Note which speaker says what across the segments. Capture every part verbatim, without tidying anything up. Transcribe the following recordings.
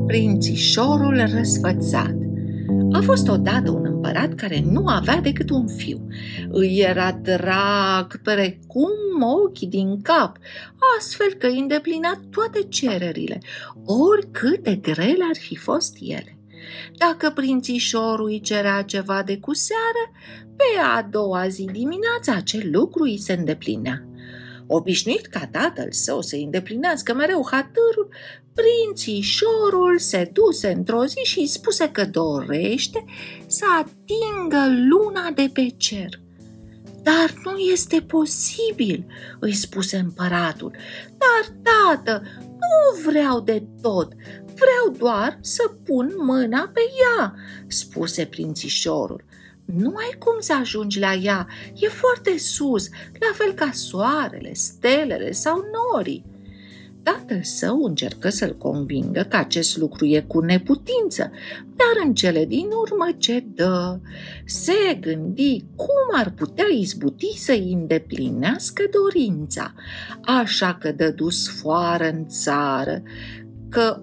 Speaker 1: Prințișorul răsfățat. A fost odată un împărat care nu avea decât un fiu. Îi era drag precum ochii din cap, astfel că îi îndeplinea toate cererile, oricât de grele ar fi fost ele. Dacă prințișorul îi cerea ceva de cu seară, pe a doua zi dimineața acel lucru îi se îndeplinea. Obișnuit ca tatăl său să-i îndeplinească mereu hatărul, prințișorul se duse într-o zi și îi spuse că dorește să atingă luna de pe cer. Dar nu este posibil, îi spuse împăratul. Dar, tată, nu vreau de tot, vreau doar să pun mâna pe ea, spuse prințișorul. Nu ai cum să ajungi la ea, e foarte sus, la fel ca soarele, stelele sau norii. Tatăl său încercă să-l convingă că acest lucru e cu neputință, dar în cele din urmă cedă. Se gândi cum ar putea izbuti să-i îndeplinească dorința, așa că dădu sfoară în țară că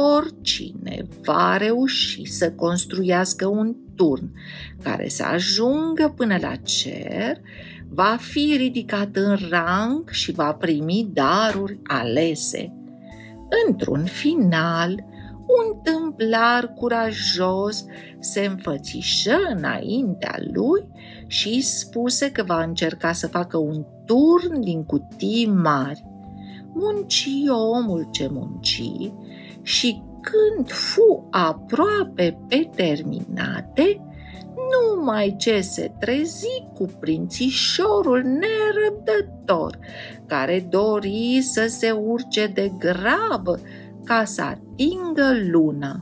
Speaker 1: oricine va reuși să construiască un turn care să ajungă până la cer, va fi ridicat în rang și va primi daruri alese. Într-un final, un tâmplar curajos se înfățișă înaintea lui și îi spuse că va încerca să facă un turn din cutii mari. Munci omul ce munci și când fu aproape pe terminate, numai ce se trezi cu prințișorul nerăbdător, care dori să se urce de grabă ca să atingă luna.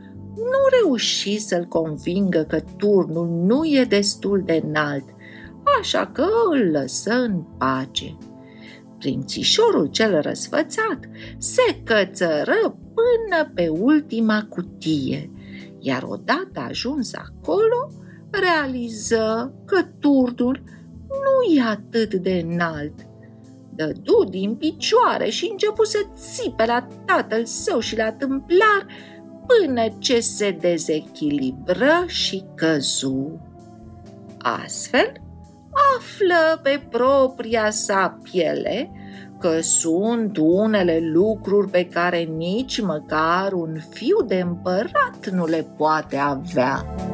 Speaker 1: Nu reuși să-l convingă că turnul nu e destul de înalt, așa că îl lăsă în pace. Prințișorul cel răsfățat se cățără până pe ultima cutie, iar odată ajuns acolo, realiză că turnul nu e atât de înalt. Dădu din picioare și începu să țipe la tatăl său și la tâmplar până ce se dezechilibră și căzu. Astfel, află pe propria sa piele că sunt unele lucruri pe care nici măcar un fiu de împărat nu le poate avea.